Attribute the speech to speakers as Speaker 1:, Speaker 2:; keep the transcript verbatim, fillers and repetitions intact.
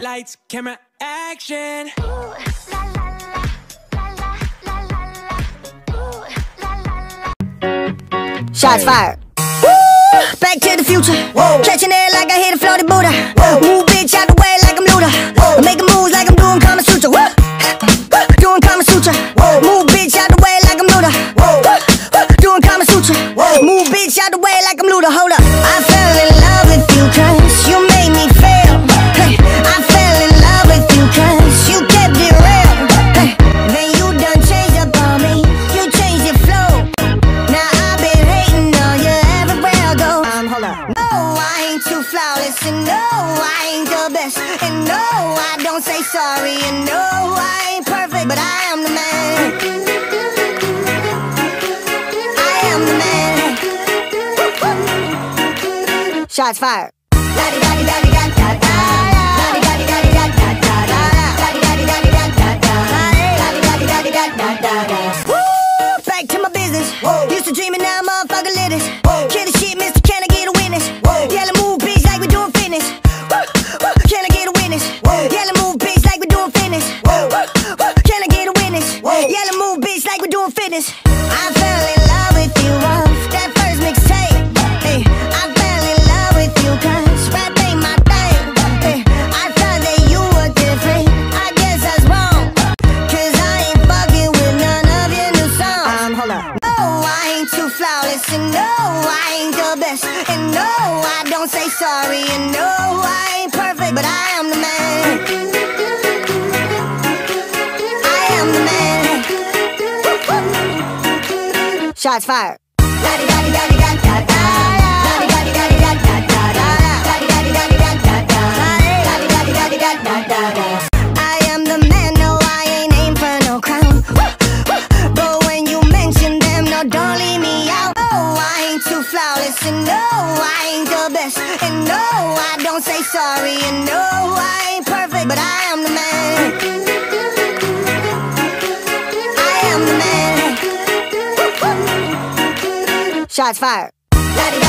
Speaker 1: Lights, camera, action.
Speaker 2: Shots fired. Woo! Back to the future. Whoa. Catching air like I hit a floaty Buddha. Whoa. Move bitch out the way like I'm Luda. Whoa. I'm making moves like I'm doing Kama Sutra. Whoa. Doing Kama Sutra. Whoa. Move bitch out the way like I'm Luda. Whoa. Doing Kama Sutra. Whoa. Move bitch out the way like I'm Luda. Hold up. I fell in love with you cause you made me feel. Hey. I fell in love with you cause you kept it real. Hey. Then you done changed up on me. You changed your flow. Now I've been hating on you everywhere I go. Um, hold up. No, I ain't too flawless, and no, I ain't the best, and no, I don't say sorry, and no, I ain't perfect, but I am the man. I am the man. Shots fired. Woo! Back to my business. Whoa. Used to dream and now motherfucker lit us. Kill the shit, mister, can I get a witness? Whoa. Yellow move, bitch, like we doing fitness. Woo! Woo! Can I get a witness? Whoa. Yellow move, bitch, like we doing fitness. Whoa. Woo! Woo! Can I get a witness? Whoa. Yellow move, bitch, like we doing fitness. I fell in love with you off that first mixtape. Hey, I fell in love with you cause rap ain't my thing. Hey, I thought that you were different. I guess that's wrong. Cause I ain't fucking with none of your new songs. Um, hold up. No, I ain't too flawless, and no, I ain't the best, and no, I don't say sorry, and no, I ain't perfect, but I am the man. I am the man. Shots fired. I am the man, no, I ain't aim for no crown. But when you mention them, no, don't leave me out. No, I ain't too flawless, and no, I ain't the best, and no, I don't say sorry, and no, I ain't perfect, but I am the man. I am the man. Shots fired.